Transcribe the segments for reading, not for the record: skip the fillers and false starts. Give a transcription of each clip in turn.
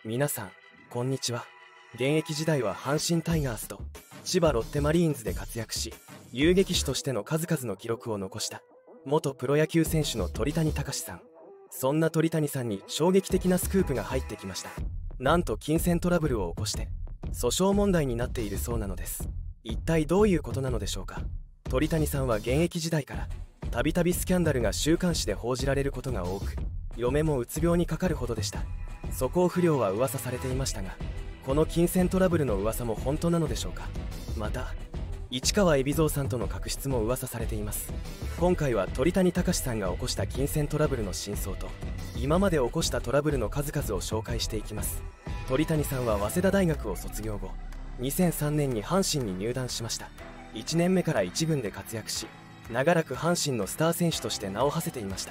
皆さん、こんにちは。現役時代は阪神タイガースと千葉ロッテマリーンズで活躍し、遊撃手としての数々の記録を残した元プロ野球選手の鳥谷敬さん。そんな鳥谷さんに衝撃的なスクープが入ってきました。なんと金銭トラブルを起こして訴訟問題になっているそうなのです。一体どういうことなのでしょうか。鳥谷さんは現役時代からたびたびスキャンダルが週刊誌で報じられることが多く、嫁もうつ病にかかるほどでした。素行不良は噂されていましたが、この金銭トラブルの噂も本当なのでしょうか。また市川海老蔵さんとの確執も噂されています。今回は鳥谷敬さんが起こした金銭トラブルの真相と今まで起こしたトラブルの数々を紹介していきます。鳥谷さんは早稲田大学を卒業後、2003年に阪神に入団しました。1年目から1軍で活躍し、長らく阪神のスター選手として名を馳せていました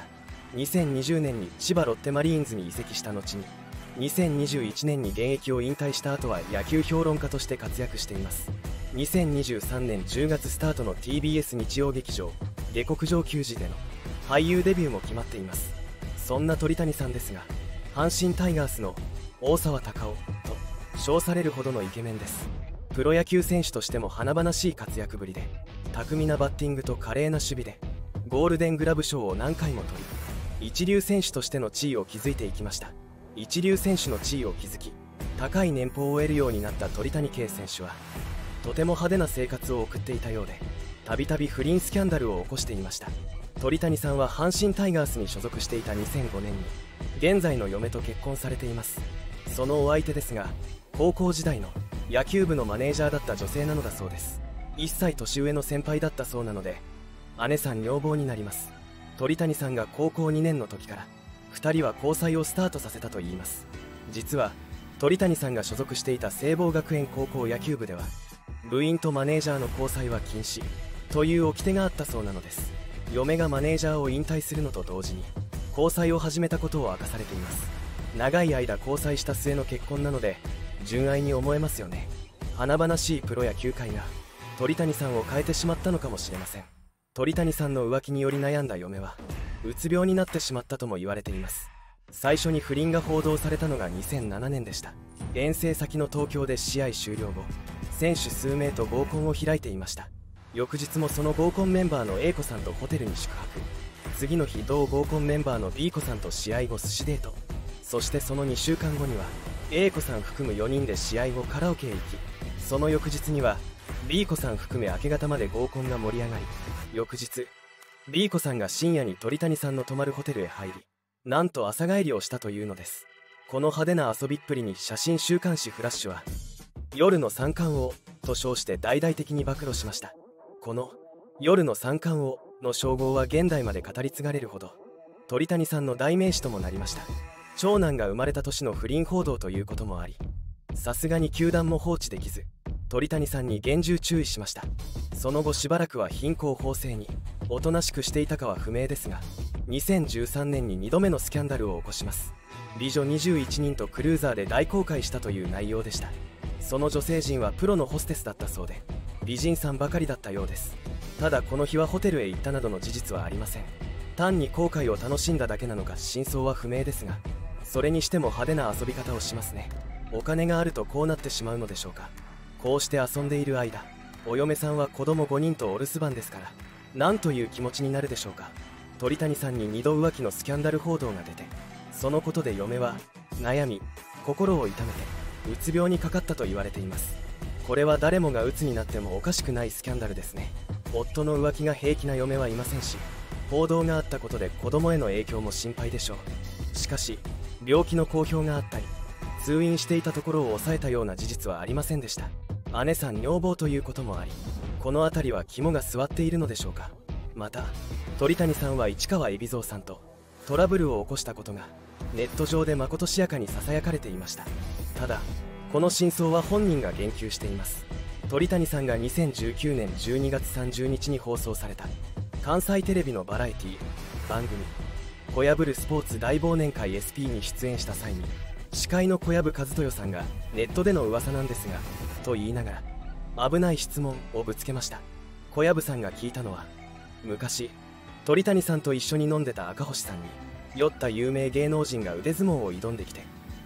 。2020年に千葉ロッテマリーンズに移籍した後に、2021年に現役を引退した後は野球評論家として活躍しています。2023年10月スタートの TBS 日曜劇場「下克上球児」での俳優デビューも決まっています。そんな鳥谷さんですが、阪神タイガースの大沢たかおと称されるほどのイケメンです。プロ野球選手としても華々しい活躍ぶりで、巧みなバッティングと華麗な守備でゴールデングラブ賞を何回も取り、一流選手としての地位を築いていきました。一流選手の地位を築き、高い年俸を得るようになった鳥谷圭選手は、とても派手な生活を送っていたようで、たびたび不倫スキャンダルを起こしていました。鳥谷さんは阪神タイガースに所属していた2005年に現在の嫁と結婚されています。そのお相手ですが、高校時代の野球部のマネージャーだった女性なのだそうです。1歳年上の先輩だったそうなので、姉さん女房になります。鳥谷さんが高校2年の時から2人は交際をスタートさせたといいます。実は鳥谷さんが所属していた聖望学園高校野球部では、部員とマネージャーの交際は禁止という掟があったそうなのです。嫁がマネージャーを引退するのと同時に交際を始めたことを明かされています。長い間交際した末の結婚なので純愛に思えますよね。華々しいプロ野球界が鳥谷さんを変えてしまったのかもしれません。鳥谷さんの浮気により悩んだ嫁はうつ病になってしまったとも言われています。最初に不倫が報道されたのが2007年でした。遠征先の東京で試合終了後、選手数名と合コンを開いていました。翌日もその合コンメンバーの A 子さんとホテルに宿泊。次の日、同合コンメンバーの B 子さんと試合後寿司デート。そしてその2週間後には A 子さん含む4人で試合後カラオケへ行き、その翌日には B 子さん含め明け方まで合コンが盛り上がり、翌日 B 子さんが深夜に鳥谷さんの泊まるホテルへ入り、なんと朝帰りをしたというのです。この派手な遊びっぷりに写真週刊誌フラッシュは夜の三冠王と称して大々的に暴露しました。この夜の三冠王の称号は現代まで語り継がれるほど鳥谷さんの代名詞ともなりました。長男が生まれた年の不倫報道ということもあり、さすがに球団も放置できず鳥谷さんに厳重注意しました。その後しばらくは貧困法制におとなしくしていたかは不明ですが、2013年に2度目のスキャンダルを起こします。美女21人とクルーザーで大公開したという内容でした。その女性陣はプロのホステスだったそうで、美人さんばかりだったようです。ただこの日はホテルへ行ったなどの事実はありません。単に後悔を楽しんだだけなのか真相は不明ですが、それにしても派手な遊び方をしますね。お金があるとこうなってしまうのでしょうか。こうして遊んでいる間、お嫁さんは子供5人とお留守番ですから、なんという気持ちになるでしょうか。鳥谷さんに2度浮気のスキャンダル報道が出て、そのことで嫁は悩み心を痛めてうつ病にかかったと言われています。これは誰もがうつになってもおかしくないスキャンダルですね。夫の浮気が平気な嫁はいませんし、報道があったことで子供への影響も心配でしょう。しかし病気の公表があったり通院していたところを抑えたような事実はありませんでした。姉さん女房ということもあり、この辺りは肝が据わっているのでしょうか。また鳥谷さんは市川海老蔵さんとトラブルを起こしたことがネット上でまことしやかにささやかれていました。ただこの真相は本人が言及しています。鳥谷さんが2019年12月30日に放送された関西テレビのバラエティ番組「小籔るスポーツ大忘年会 SP」に出演した際に、司会の小籔和豊さんがネットでの噂なんですがと言いながら危ない質問をぶつけました。小籔さんが聞いたのは、昔鳥谷さんと一緒に飲んでた赤星さんに酔った有名芸能人が腕相撲を挑んできて、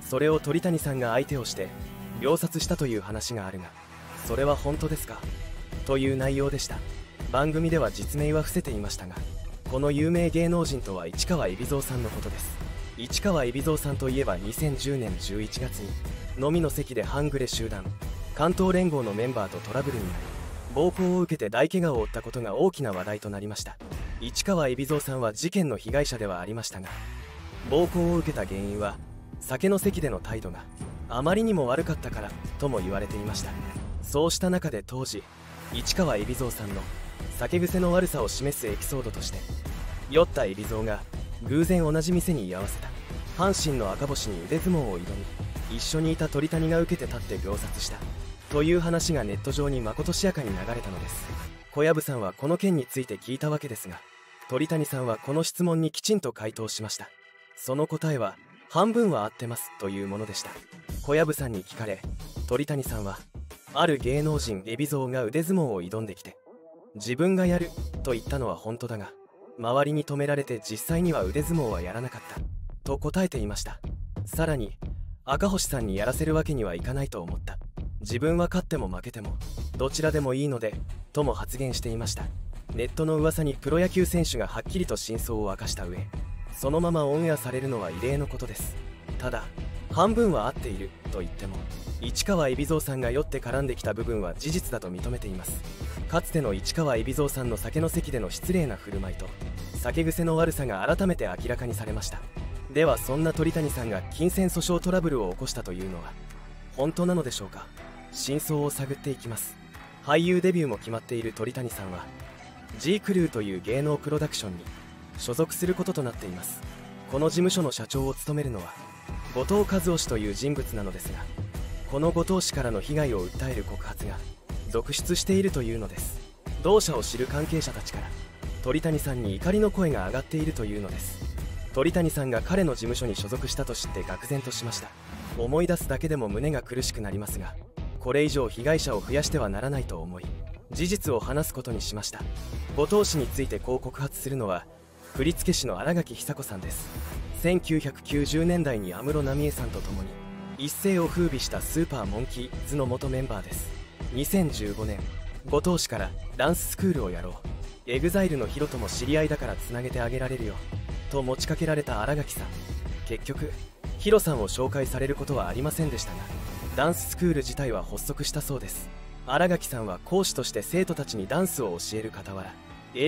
それを鳥谷さんが相手をして秒殺したという話があるが、それは本当ですか、という内容でした。番組では実名は伏せていましたが、この有名芸能人とは市川海老蔵さんのことです。市川海老蔵さんといえば2010年11月に飲みの席で半グレ集団関東連合のメンバーとトラブルになり、暴行を受けて大怪我を負ったことが大きな話題となりました。市川海老蔵さんは事件の被害者ではありましたが、暴行を受けた原因は酒の席での態度があまりにも悪かったからとも言われていました。そうした中で当時、市川海老蔵さんの酒癖の悪さを示すエピソードとして、酔った海老蔵が偶然同じ店に居合わせた阪神の赤星に腕相撲を挑み、一緒にいた鳥谷が受けて立って秒殺したという話がネット上にまことしやかに流れたのです。小籔さんはこの件について聞いたわけですが、鳥谷さんはこの質問にきちんと回答しました。その答えは半分は合ってますというものでした。小籔さんに聞かれ、鳥谷さんはある芸能人海老蔵が腕相撲を挑んできて自分がやると言ったのは本当だが、周りに止められて実際には腕相撲はやらなかったと答えていました。さらに、赤星さんにやらせるわけにはいかないと思った、自分は勝っても負けてもどちらでもいいのでとも発言していました。ネットの噂にプロ野球選手がはっきりと真相を明かした上、そのままオンエアされるのは異例のことです。ただ、半分は合っていると言っても、市川海老蔵さんが酔って絡んできた部分は事実だと認めています。かつての市川海老蔵さんの酒の席での失礼な振る舞いと酒癖の悪さが改めて明らかにされました。では、そんな鳥谷さんが金銭訴訟トラブルを起こしたというのは本当なのでしょうか。真相を探っていきます。俳優デビューも決まっている鳥谷さんは G クルーという芸能プロダクションに所属することとなっています。この事務所の社長を務めるのは後藤和夫氏という人物なのですが、この後藤氏からの被害を訴える告発が続出しているというのです。同社を知る関係者たちから鳥谷さんに怒りの声が上がっているというのです。鳥谷さんが彼の事務所に所属したと知って愕然としました。思い出すだけでも胸が苦しくなりますが、これ以上被害者を増やしてはならないと思い、事実を話すことにしました。後藤氏についてこう告発するのは振付師の新垣久子さんです。1990年代に安室奈美恵さんと共に一世を風靡したスーパーモンキーズの元メンバーです。2015年、後藤氏からダンススクールをやろう、エグザイルのヒロとも知り合いだからつなげてあげられるよと持ちかけられた新垣さん。結局ヒロさんを紹介されることはありませんでしたが、ダンススクール自体は発足したそうです。新垣さんは講師として生徒たちにダンスを教える傍ら、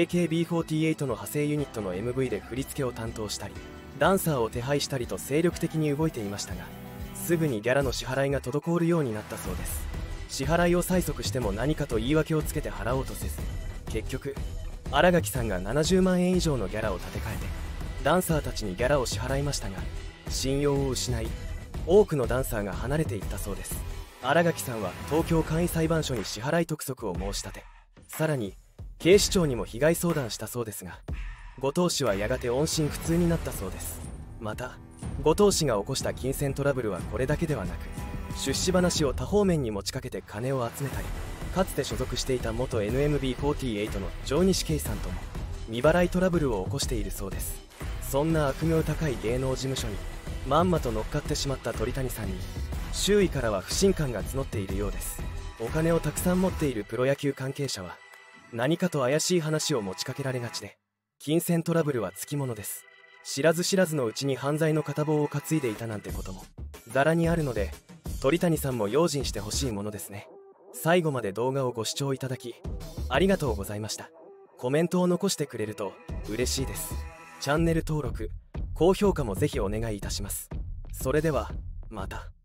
AKB48 の派生ユニットの MV で振り付けを担当したり、ダンサーを手配したりと精力的に動いていましたが、すぐにギャラの支払いが滞るようになったそうです。支払いを催促しても何かと言い訳をつけて払おうとせず、結局新垣さんが70万円以上のギャラを立て替えてダンサーたちにギャラを支払いましたが、信用を失い多くのダンサーが離れていったそうです。新垣さんは東京簡易裁判所に支払い督促を申し立て、さらに警視庁にも被害相談したそうですが、後藤氏はやがて音信不通になったそうです。また後藤氏が起こした金銭トラブルはこれだけではなく、出資話を多方面に持ちかけて金を集めたり、かつて所属していた元 NMB48 の上西圭さんとも未払いトラブルを起こしているそうです。そんな悪名高い芸能事務所にまんまと乗っかってしまった鳥谷さんに周囲からは不信感が募っているようです。お金をたくさん持っているプロ野球関係者は何かと怪しい話を持ちかけられがちで、金銭トラブルはつきものです。知らず知らずのうちに犯罪の片棒を担いでいたなんてこともざらにあるので、鳥谷さんも用心してほしいものですね。最後まで動画をご視聴いただきありがとうございました。コメントを残してくれると嬉しいです。チャンネル登録、高評価もぜひお願いいたします。それではまた。